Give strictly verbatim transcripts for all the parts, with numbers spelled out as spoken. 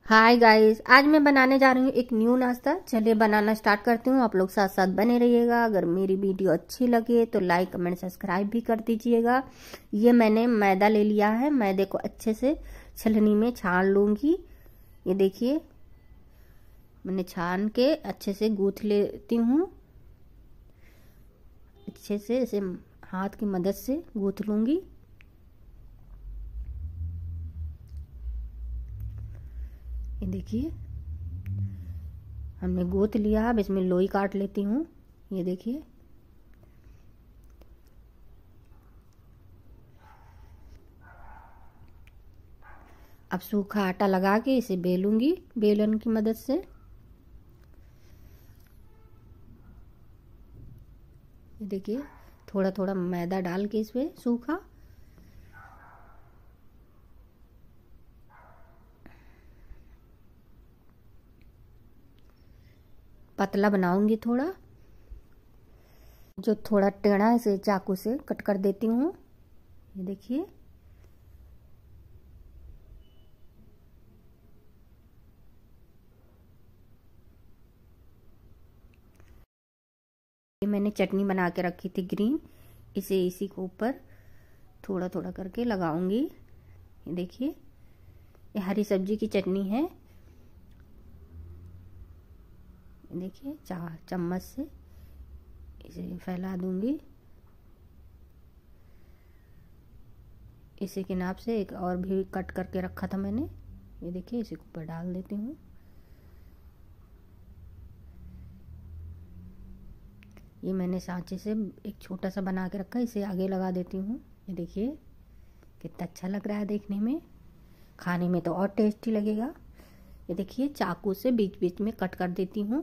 Hi guys, आज मैं बनाने जा रही हूँ एक न्यू नाश्ता। चलिए बनाना स्टार्ट करती हूँ। आप लोग साथ साथ बने रहिएगा। अगर मेरी वीडियो अच्छी लगे तो लाइक कमेंट सब्सक्राइब भी कर दीजिएगा। ये मैंने मैदा ले लिया है। मैदे को अच्छे से छलनी में छान लूँगी। ये देखिए, मैंने छान के अच्छे से गूँथ लेती हूँ। अच्छे से इसे हाथ की मदद से गूँथ लूँगी। ये देखिए, हमने गूँथ लिया। अब इसमें लोई काट लेती हूँ। ये देखिए, अब सूखा आटा लगा के इसे बेलूंगी बेलन की मदद से। ये देखिए, थोड़ा थोड़ा मैदा डाल के इसमें सूखा पतला बनाऊंगी। थोड़ा जो थोड़ा टेढ़ा है इसे चाकू से कट कर देती हूँ। ये देखिए, ये मैंने चटनी बना के रखी थी ग्रीन, इसे इसी के ऊपर थोड़ा थोड़ा करके लगाऊंगी। ये देखिए, ये हरी सब्जी की चटनी है। ये देखिए, चार चम्मच से इसे फैला दूंगी। इसी के नाप से एक और भी कट करके रखा था मैंने। ये देखिए, इसी के ऊपर डाल देती हूँ। ये मैंने सांचे से एक छोटा सा बना के रखा है, इसे आगे लगा देती हूँ। ये देखिए कितना अच्छा लग रहा है देखने में, खाने में तो और टेस्टी लगेगा। ये देखिए, चाकू से बीच बीच में कट कर देती हूँ।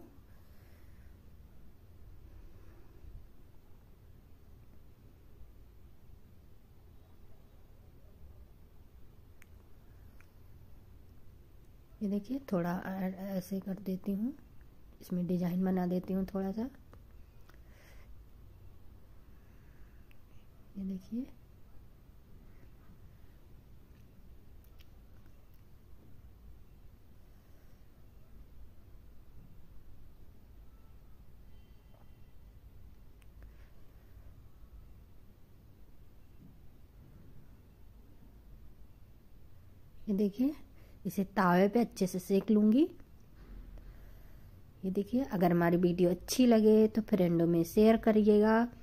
ये देखिए, थोड़ा ऐसे कर देती हूँ। इसमें डिजाइन बना देती हूँ थोड़ा सा। ये देखिए, ये देखिए, इसे तावे पे अच्छे से सेक लूँगी। ये देखिए, अगर हमारी वीडियो अच्छी लगे तो फ्रेंडों में शेयर करिएगा।